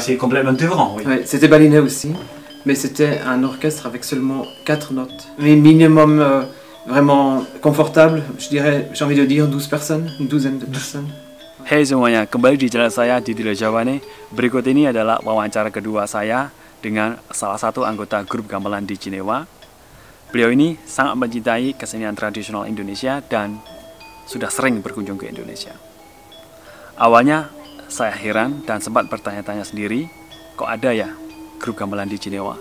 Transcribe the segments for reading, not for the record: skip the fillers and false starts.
c'est complètement différent, oui. Ouais, c'était balinais aussi, mais c'était un orchestre avec seulement 4 notes. Mais minimum vraiment confortable, je dirais, j'ai envie de dire 12 personnes, une douzaine de personnes. Hey semuanya, kembali di channel saya Didi Lejavane. Berikut ini adalah wawancara kedua saya dengan salah satu anggota grup gamelan di Jenewa. Beliau ini sangat mencintai kesenian tradisional Indonesia dan sudah sering berkunjung ke Indonesia. Awalnya saya heran dan sempat bertanya-tanya sendiri, kok ada ya grup gamelan di Jenewa?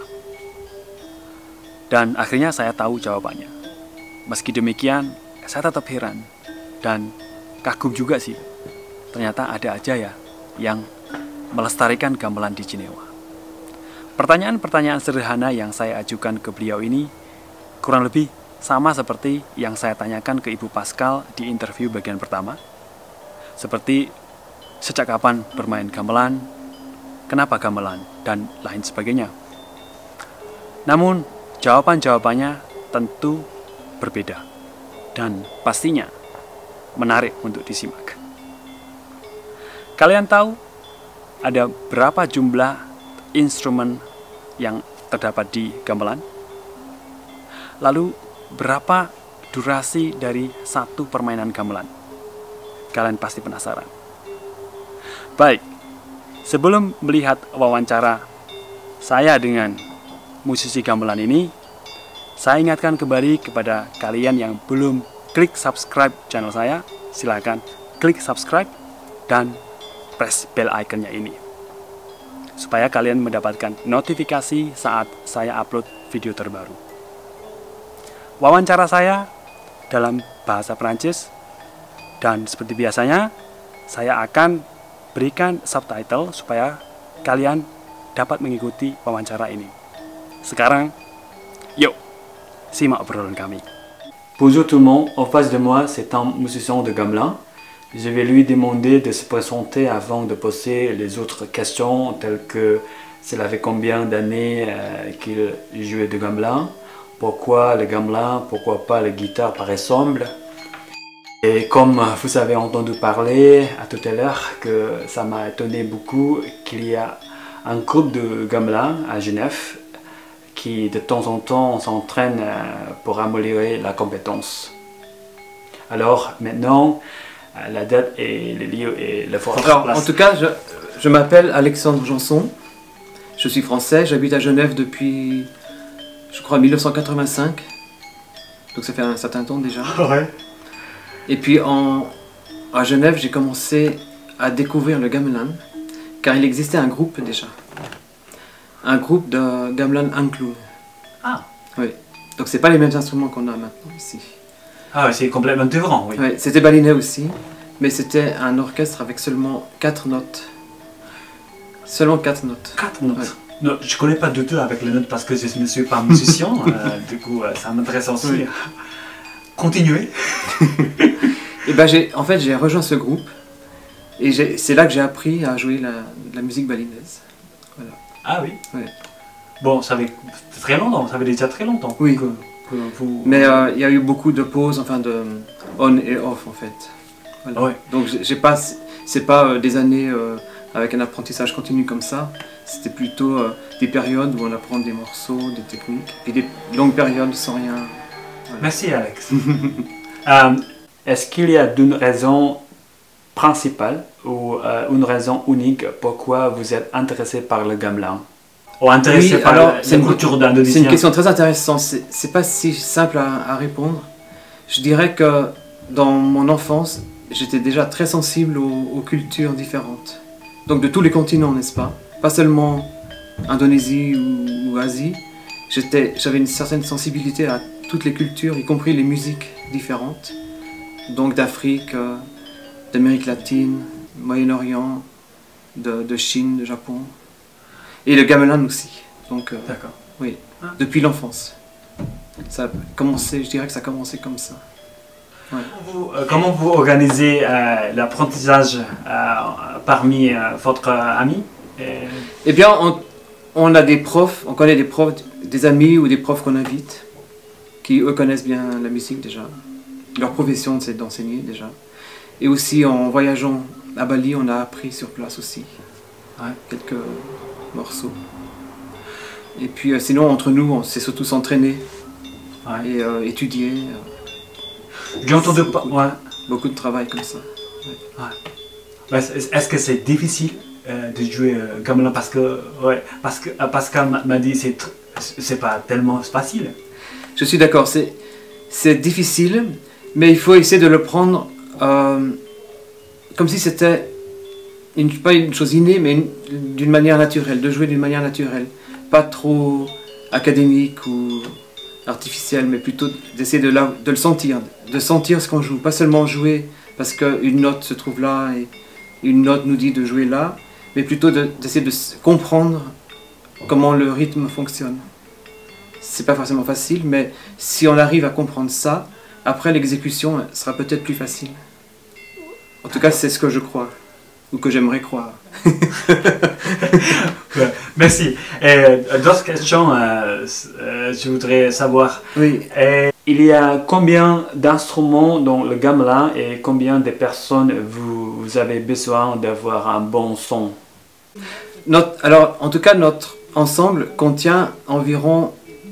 Dan akhirnya saya tahu jawabannya. Meski demikian, saya tetap heran dan kagum juga sih. Ternyata ada aja ya yang melestarikan gamelan di Jenewa. Pertanyaan-pertanyaan sederhana yang saya ajukan ke beliau ini kurang lebih sama seperti yang saya tanyakan ke Ibu Pascal di interview bagian pertama. Seperti sejak kapan bermain gamelan, kenapa gamelan, dan lain sebagainya. Namun jawaban-jawabannya tentu berbeda dan pastinya menarik untuk disimak. Kalian tahu ada berapa jumlah instrumen yang terdapat di gamelan? Lalu berapa durasi dari satu permainan gamelan? Kalian pasti penasaran. Baik, sebelum melihat wawancara saya dengan musisi gamelan ini, saya ingatkan kembali kepada kalian yang belum klik subscribe channel saya, silakan klik subscribe dan press bell iconnya ini supaya kalian mendapatkan notifikasi saat saya upload video terbaru. Wawancara saya dalam bahasa Perancis dan seperti biasanya saya akan berikan subtitle supaya kalian dapat mengikuti wawancara ini. Sekarang, yuk simak obrolan kami. Bonjour tout le monde, en face de moi c'est un musicien de gamelan. Je vais lui demander de se présenter avant de poser les autres questions telles que cela fait combien d'années qu'il jouait de gamelan, pourquoi le gamelan, pourquoi pas la guitare par exemple. Et comme vous avez entendu parler à tout à l'heure que ça m'a étonné beaucoup qu'il y a un groupe de gamelan à Genève qui de temps en temps s'entraîne pour améliorer la compétence. Alors maintenant, la date et le lieu et le fort. Alors, en tout cas, je m'appelle Alexandre Janson, je suis français, j'habite à Genève depuis, je crois, 1985, donc ça fait un certain temps déjà. Ouais. Et puis à Genève, j'ai commencé à découvrir le gamelan, car il existait un groupe déjà, un groupe de gamelan inclus. Ah. Oui, donc c'est pas les mêmes instruments qu'on a maintenant ici. Ah, c'est complètement différent, oui. Ouais, c'était balinais aussi, mais c'était un orchestre avec seulement 4 notes. Seulement 4 notes. 4 notes. Ouais. Non, je connais pas du tout avec les notes parce que je ne suis pas musicien, du coup ça m'intéresse aussi. Oui. Continuez. Et ben en fait j'ai rejoint ce groupe et c'est là que j'ai appris à jouer la musique balinaise. Voilà. Ah oui. Ouais. Bon, ça fait très longtemps, ça fait déjà très longtemps. Oui. Que vous... Mais il y a eu beaucoup de pauses, enfin de on et off en fait. Voilà. Ouais. Donc c'est pas des années avec un apprentissage continu comme ça. C'était plutôt des périodes où on apprend des morceaux, des techniques, et des longues périodes sans rien. Voilà. Merci Alex. Est-ce qu'il y a une raison principale ou une raison unique pourquoi vous êtes intéressé par le gamelan? Ou intéressé par la culture d'Indonésie? C'est une question très intéressante, c'est pas si simple à répondre. Je dirais que dans mon enfance, j'étais déjà très sensible aux cultures différentes. Donc de tous les continents, n'est-ce pas? Pas seulement Indonésie ou Asie. J'avais une certaine sensibilité à toutes les cultures, y compris les musiques différentes. Donc d'Afrique, d'Amérique latine, Moyen-Orient, de Chine, de Japon. Et le gamelan aussi. Donc, d'accord. Oui, depuis l'enfance. Ça a commencé, je dirais que ça a commencé comme ça. Ouais. Comment vous organisez l'apprentissage parmi votre ami? Eh bien, on a des profs, on connaît des profs, des amis ou des profs qu'on invite, qui eux connaissent bien la musique déjà. Leur profession c'est d'enseigner déjà. Et aussi en voyageant à Bali, on a appris sur place aussi. quelques morceaux. Et puis sinon, entre nous, on sait surtout s'entraîner et étudier. J'ai entendu beaucoup de travail comme ça. Est-ce que c'est difficile de jouer gamelan parce que Pascal m'a dit c'est pas tellement facile. Je suis d'accord, c'est difficile, mais il faut essayer de le prendre comme si c'était pas une chose innée, mais d'une manière naturelle, de jouer d'une manière naturelle. Pas trop académique ou artificielle, mais plutôt d'essayer de le sentir, de sentir ce qu'on joue. Pas seulement jouer parce qu'une note se trouve là et une note nous dit de jouer là, mais plutôt d'essayer de comprendre comment le rythme fonctionne. C'est pas forcément facile, mais si on arrive à comprendre ça, après l'exécution sera peut-être plus facile. En tout cas, c'est ce que je crois, ou que j'aimerais croire. Merci. D'autres questions, je voudrais savoir. Oui. Il y a combien d'instruments dans le gamelan et combien de personnes vous avez besoin d'avoir un bon son? Alors, en tout cas, notre ensemble contient environ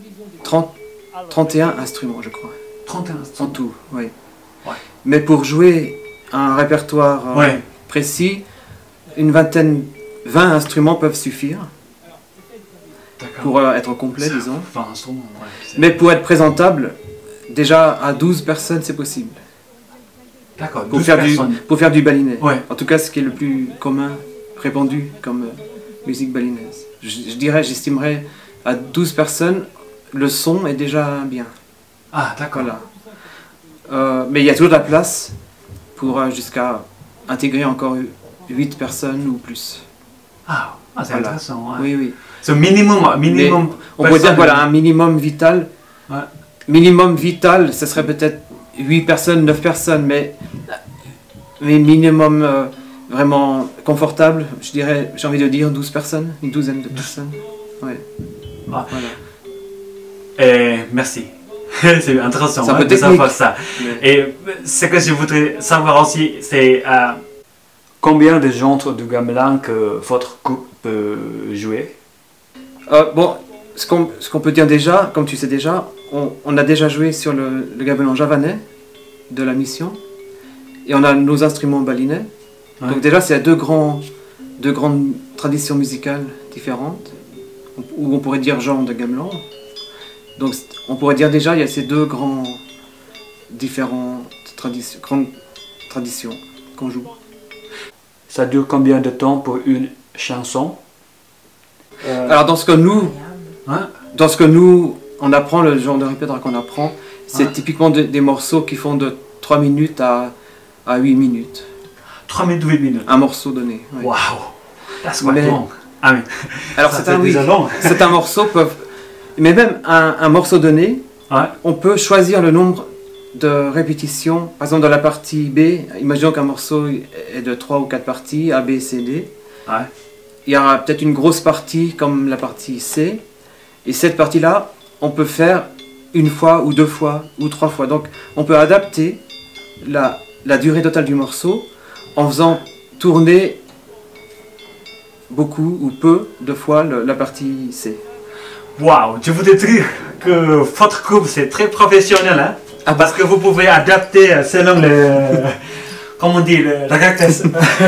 31 instruments, je crois. 31 instruments? En tout, oui. Ouais. Mais pour jouer un répertoire précis, 20 instruments peuvent suffire pour être complet, disons. 20 instruments, mais pour être présentable, déjà à 12 personnes, c'est possible. D'accord, pour faire du balinais. Ouais. En tout cas, ce qui est le plus commun, répandu comme musique balinaise. J'estimerais à 12 personnes, le son est déjà bien. Ah, d'accord. Voilà. Mais il y a toujours de la place pour jusqu'à intégrer encore 8 personnes ou plus. Ah, c'est intéressant. Ouais. Oui, oui. C'est minimum. On pourrait dire voilà, un minimum vital. Ouais. Minimum vital, ce serait peut-être 8 personnes, 9 personnes, mais minimum vraiment confortable, je dirais, j'ai envie de dire 12 personnes, une douzaine de personnes. Ouais. Ah. Voilà. Merci. C'est intéressant de savoir ça. Mais... Et ce que je voudrais savoir aussi, c'est combien de genres de gamelan que votre groupe peut jouer? Bon, ce qu'on peut dire déjà, comme tu sais déjà, on a déjà joué sur le gamelan javanais de la mission, et on a nos instruments balinais. Ouais. Donc déjà, c'est deux grandes traditions musicales différentes, ou on pourrait dire genre de gamelan. Donc on pourrait dire déjà, il y a ces deux différentes grandes traditions qu'on joue. Ça dure combien de temps pour une chanson? Alors dans ce que nous, on apprend, le genre de répertoire qu'on apprend, c'est typiquement des morceaux qui font de 3 minutes à 8 minutes. 3 minutes, 8 minutes. Un morceau donné. Ouais. Wow, that's quite long. Ah, mais alors c'est un morceau, mais même un morceau donné, on peut choisir le nombre de répétitions. Par exemple, dans la partie B, imaginons qu'un morceau est de 3 ou 4 parties, A, B, C, D. Ouais. Il y aura peut-être une grosse partie comme la partie C. Et cette partie-là, on peut faire une fois ou 2 fois ou 3 fois. Donc on peut adapter la durée totale du morceau en faisant tourner beaucoup ou peu de fois la partie C. Waouh, je voudrais dire que votre groupe c'est très professionnel, hein? Parce que vous pouvez adapter selon comment on dit, la caractère.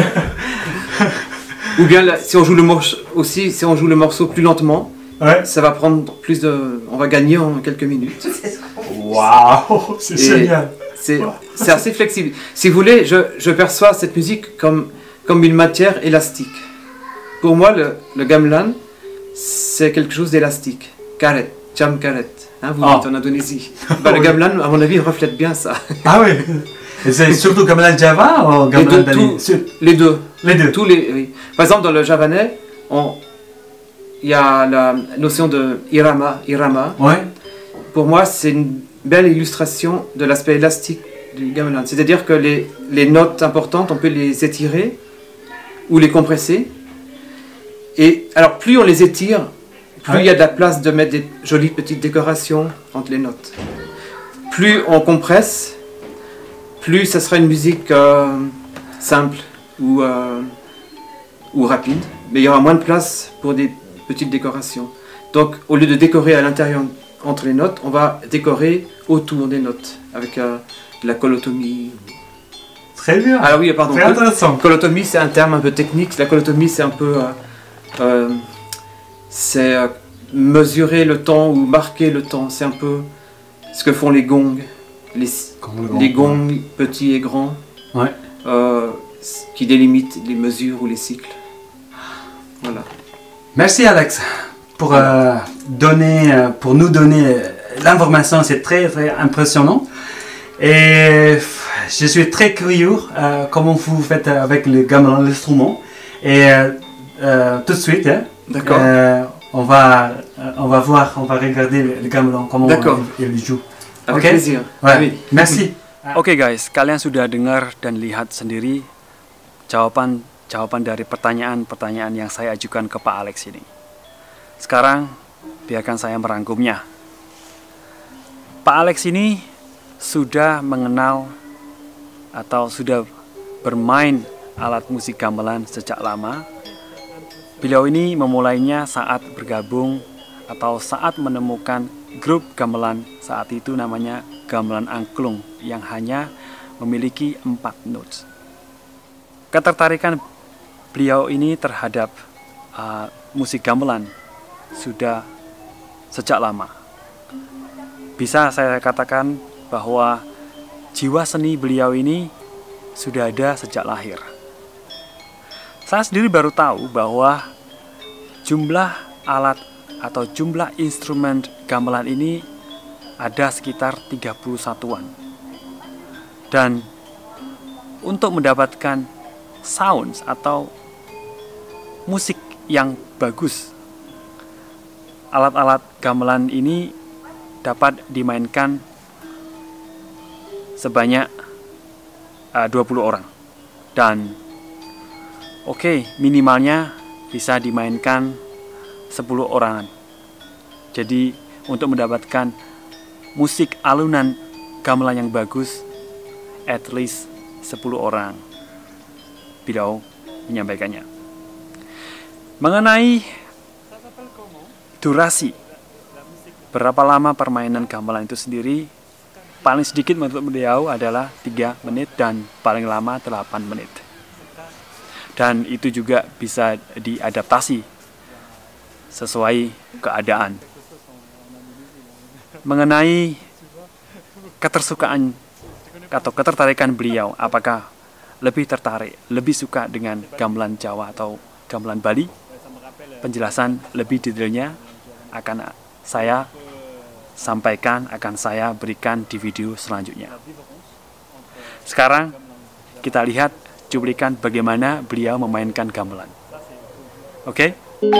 Ou bien si on joue le morceau plus lentement, ça va prendre on va gagner en quelques minutes. Waouh, c'est génial. C'est assez flexible. Si vous voulez, je perçois cette musique comme une matière élastique. Pour moi, le gamelan, c'est quelque chose d'élastique. Karet, jam karet. Hein, vous êtes en Indonésie. Le gamelan, à mon avis, reflète bien ça. Ah oui. Et c'est surtout gamelan Java ou gamelan Bali? Les deux. Les deux. Oui. Par exemple, dans le javanais, il y a la notion de irama. Ouais. Pour moi, c'est une belle illustration de l'aspect élastique du gamelan. C'est-à-dire que les notes importantes, on peut les étirer ou les compresser. Et alors, plus on les étire, plus il y a de la place de mettre des jolies petites décorations entre les notes. Plus on compresse, plus ça sera une musique simple ou rapide. mais il y aura moins de place pour des petites décorations. Donc au lieu de décorer à l'intérieur entre les notes, on va décorer autour des notes avec de la colotomie. Très bien. Alors oui, pardon. Très intéressant. Colotomie, c'est un terme un peu technique. La colotomie, c'est un peu... mesurer le temps ou marquer le temps. C'est un peu ce que font les gongs. Les gongs petits et grands. Ouais. Qui délimitent les mesures ou les cycles. Voilà. Merci Alex pour nous donner l'information. C'est très très impressionnant. Et je suis très curieux comment vous faites avec le gamelan, l'instrument. Et tout de suite, d'accord. On va regarder le gamelan, comment il joue. Avec plaisir. Ouais. Oui. Merci. Oke guys, kalian sudah dengar dan lihat sendiri jawaban dari pertanyaan-pertanyaan yang saya ajukan ke Pak Alex ini. Sekarang biarkan saya merangkumnya. Pak Alex ini sudah mengenal atau sudah bermain alat musik gamelan sejak lama. Beliau ini memulainya saat bergabung atau saat menemukan grup gamelan, saat itu namanya gamelan angklung yang hanya memiliki 4 notes. Ketertarikan beliau ini terhadap musik gamelan sudah sejak lama. Bisa saya katakan bahwa jiwa seni beliau ini sudah ada sejak lahir. Saya sendiri baru tahu bahwa jumlah alat atau jumlah instrumen gamelan ini ada sekitar 31-an. Dan untuk mendapatkan sounds atau musik yang bagus, alat-alat gamelan ini dapat dimainkan sebanyak 20 orang. Dan minimalnya bisa dimainkan 10 orangan. Jadi untuk mendapatkan musik alunan gamelan yang bagus, at least 10 orang. Beliau menyampaikannya. Mengenai durasi, berapa lama permainan gamelan itu sendiri, paling sedikit menurut beliau adalah 3 menit dan paling lama 8 menit. Dan itu juga bisa diadaptasi sesuai keadaan. Mengenai ketersukaan atau ketertarikan beliau, apakah lebih tertarik, lebih suka dengan gamelan Jawa atau gamelan Bali? Penjelasan lebih detailnya akan saya sampaikan, akan saya berikan di video selanjutnya. Sekarang kita lihat cuplikan bagaimana beliau memainkan gamelan. Oke?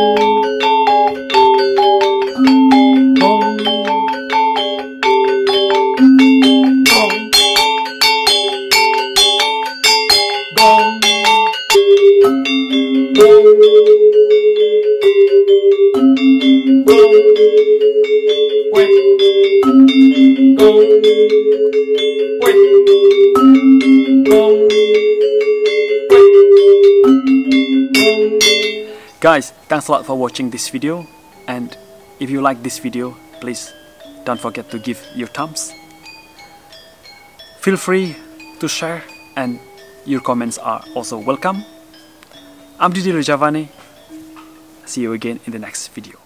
Guys, thanks a lot for watching this video, and if you like this video, please don't forget to give your thumbs. Feel free to share, and your comments are also welcome. I'm Didi Rajavane. See you again in the next video.